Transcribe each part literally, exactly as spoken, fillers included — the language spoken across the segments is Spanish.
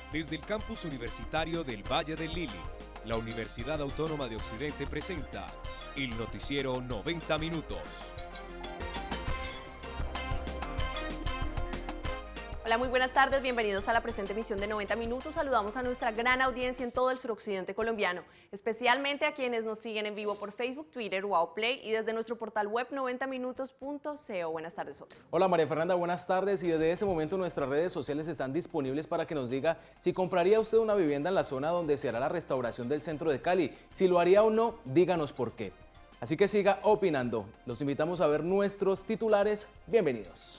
Desde el campus universitario del Valle del Lili, la Universidad Autónoma de Occidente presenta el noticiero noventa minutos. Hola, muy buenas tardes, bienvenidos a la presente emisión de noventa minutos. Saludamos a nuestra gran audiencia en todo el suroccidente colombiano, especialmente a quienes nos siguen en vivo por Facebook, Twitter, Wow Play y desde nuestro portal web noventa minutos punto co. Buenas tardes, Otto. Hola María Fernanda, buenas tardes, y desde ese momento nuestras redes sociales están disponibles para que nos diga si compraría usted una vivienda en la zona donde se hará la restauración del centro de Cali. Si lo haría o no, díganos por qué. Así que siga opinando. Los invitamos a ver nuestros titulares. Bienvenidos.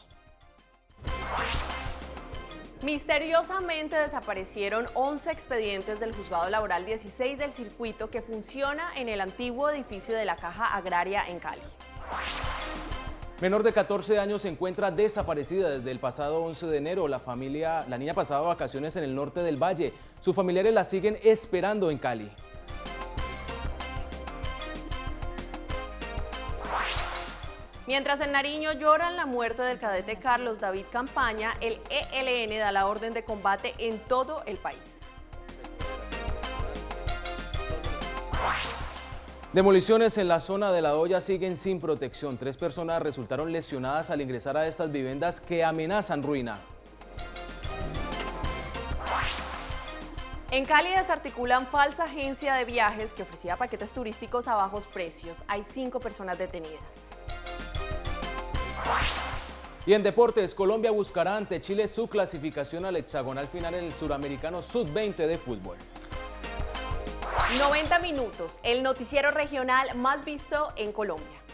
Misteriosamente desaparecieron once expedientes del Juzgado Laboral dieciséis del circuito que funciona en el antiguo edificio de la Caja Agraria en Cali. Menor de catorce años se encuentra desaparecida desde el pasado once de enero. La familia, la niña pasaba vacaciones en el norte del valle. Sus familiares la siguen esperando en Cali. Mientras en Nariño lloran la muerte del cadete Carlos David Campaña, el E L N da la orden de combate en todo el país. Demoliciones en la zona de La Hoya siguen sin protección. Tres personas resultaron lesionadas al ingresar a estas viviendas que amenazan ruina. En Cali desarticulan falsa agencia de viajes que ofrecía paquetes turísticos a bajos precios. Hay cinco personas detenidas. Y en deportes, Colombia buscará ante Chile su clasificación al hexagonal final en el Suramericano sub veinte de fútbol. noventa minutos, el noticiero regional más visto en Colombia.